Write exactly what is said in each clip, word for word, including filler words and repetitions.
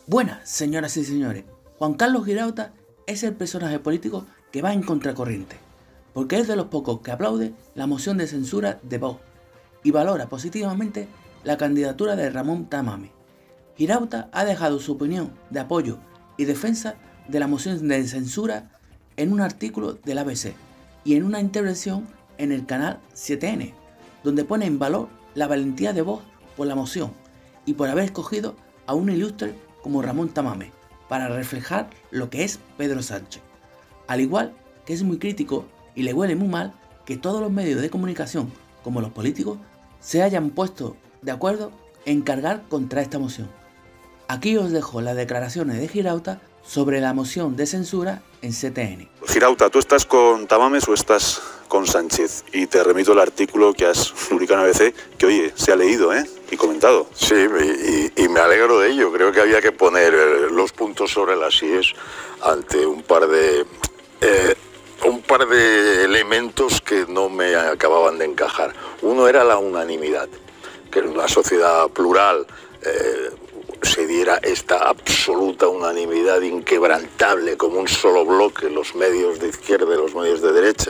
Buenas, señoras y señores. Juan Carlos Girauta es el personaje político que va en contracorriente, porque es de los pocos que aplaude la moción de censura de Vox y valora positivamente la candidatura de Ramón Tamames. Girauta ha dejado su opinión de apoyo y defensa de la moción de censura en un artículo del A B C y en una intervención en el canal siete ene, donde pone en valor la valentía de Vox por la moción y por haber escogido a un ilustre como Ramón Tamames para reflejar lo que es Pedro Sánchez. Al igual que es muy crítico y le huele muy mal que todos los medios de comunicación, como los políticos, se hayan puesto de acuerdo en cargar contra esta moción. Aquí os dejo las declaraciones de Girauta sobre la moción de censura en siete ene. Girauta, ¿tú estás con Tamames o estás con Sánchez? Y te remito al artículo que has publicado en A B C, que oye, se ha leído, ¿eh? Y comentado. Sí, y, y me alegro de ello. Creo que había que poner los puntos sobre las íes ante un par de eh, un par de elementos que no me acababan de encajar. Uno era la unanimidad, que en una sociedad plural eh, se diera esta absoluta unanimidad inquebrantable como un solo bloque, los medios de izquierda y los medios de derecha,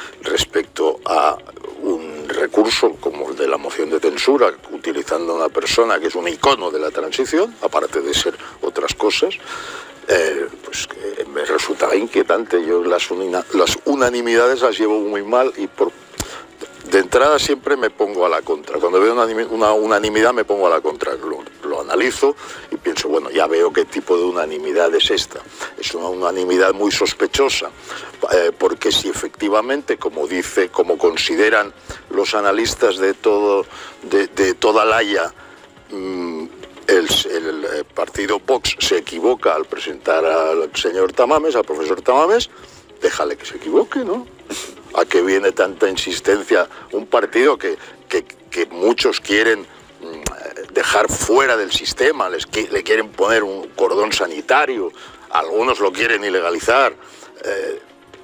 respecto a un recurso como el de la moción de censura, utilizando a una persona que es un icono de la transición, aparte de ser otras cosas, eh, pues que me resultaba inquietante. Yo las, una, las unanimidades las llevo muy mal y por de entrada siempre me pongo a la contra. Cuando veo una, una unanimidad me pongo a la contra. Lo, lo analizo y pienso, bueno, ya veo qué tipo de unanimidad es esta. Es una unanimidad muy sospechosa, eh, porque si efectivamente, como dice, como consideran los analistas de todo, de, de toda la Haya, mmm, el, el partido Vox se equivoca al presentar al señor Tamames, al profesor Tamames, déjale que se equivoque, ¿no? ¿A qué viene tanta insistencia? Un partido que, que, que muchos quieren dejar fuera del sistema, les, le quieren poner un cordón sanitario, algunos lo quieren ilegalizar. Eh,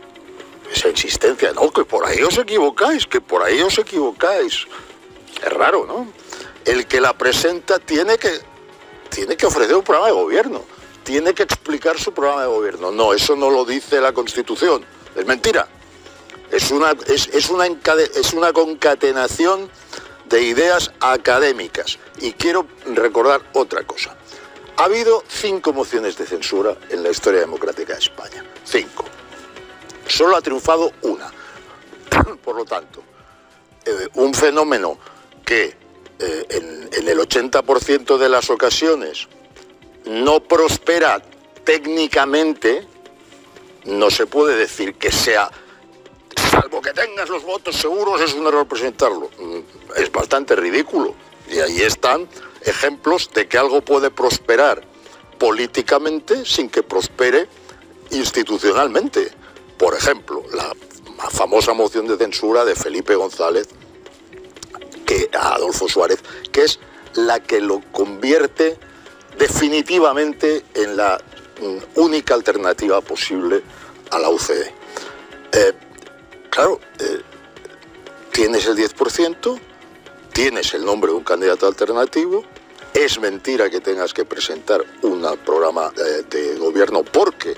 esa insistencia, no, que por ahí os equivocáis, que por ahí os equivocáis. Es raro, ¿no? El que la presenta tiene que, tiene que ofrecer un programa de gobierno, tiene que explicar su programa de gobierno. No, eso no lo dice la Constitución, es mentira. Es una, es, es, una encade, es una concatenación de ideas académicas. Y quiero recordar otra cosa. Ha habido cinco mociones de censura en la historia democrática de España. Cinco. Solo ha triunfado una. Por lo tanto, eh, un fenómeno que eh, en, en el ochenta por ciento de las ocasiones no prospera técnicamente, no se puede decir que sea... Salvo que tengas los votos seguros, es un error presentarlo. Es bastante ridículo. Y ahí están ejemplos de que algo puede prosperar políticamente sin que prospere institucionalmente. Por ejemplo, la famosa moción de censura de Felipe González que, a Adolfo Suárez, que es la que lo convierte definitivamente en la única alternativa posible a la U C D. Eh, Claro, eh, tienes el diez por ciento, tienes el nombre de un candidato alternativo, es mentira que tengas que presentar un programa eh, de gobierno porque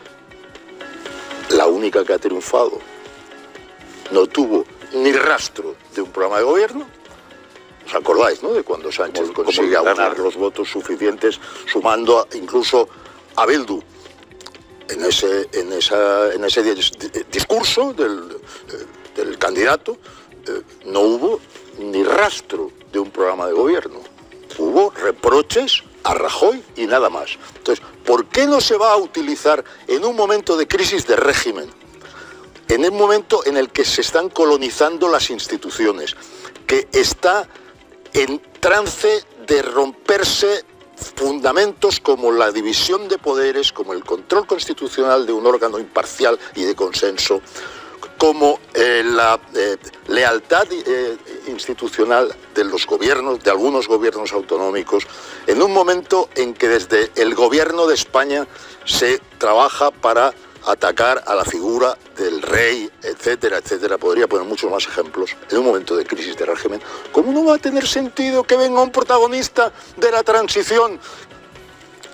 la única que ha triunfado no tuvo ni rastro de un programa de gobierno. ¿Os acordáis, no?, de cuando Sánchez consigue aunar los votos suficientes, sumando a, incluso a Bildu? En ese, en, esa, en ese discurso del, del candidato eh, no hubo ni rastro de un programa de gobierno. Hubo reproches a Rajoy y nada más. Entonces, ¿por qué no se va a utilizar en un momento de crisis de régimen, en el momento en el que se están colonizando las instituciones, que está en trance de romperse fundamentos como la división de poderes, como el control constitucional de un órgano imparcial y de consenso, como eh, la eh, lealtad eh, institucional de los gobiernos, de algunos gobiernos autonómicos, en un momento en que desde el gobierno de España se trabaja para atacar a la figura del rey, etcétera, etcétera? Podría poner muchos más ejemplos. En un momento de crisis de régimen, ¿cómo no va a tener sentido que venga un protagonista de la transición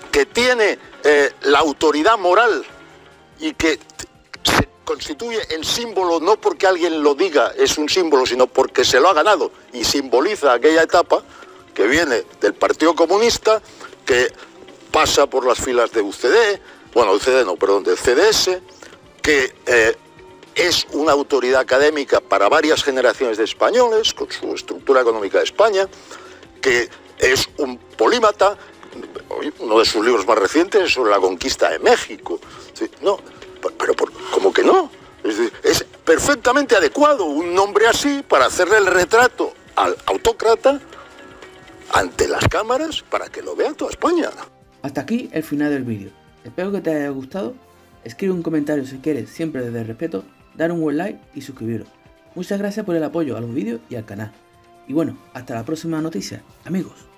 que tiene eh, la autoridad moral y que se constituye en símbolo no porque alguien lo diga, es un símbolo, sino porque se lo ha ganado y simboliza aquella etapa que viene del Partido Comunista, que pasa por las filas de U C D, bueno, U C D no, perdón, del C D S, que eh, es una autoridad académica para varias generaciones de españoles, con su estructura económica de España, que es un polímata. Uno de sus libros más recientes es sobre la conquista de México. ¿Sí? No, pero por, ¿cómo que no? Es decir, es perfectamente adecuado un nombre así para hacerle el retrato al autócrata ante las cámaras para que lo vea toda España. Hasta aquí el final del vídeo. Espero que te haya gustado. Escribe un comentario si quieres, siempre desde el respeto, dar un buen like y suscribiros. Muchas gracias por el apoyo a los vídeos y al canal. Y bueno, hasta la próxima noticia, amigos.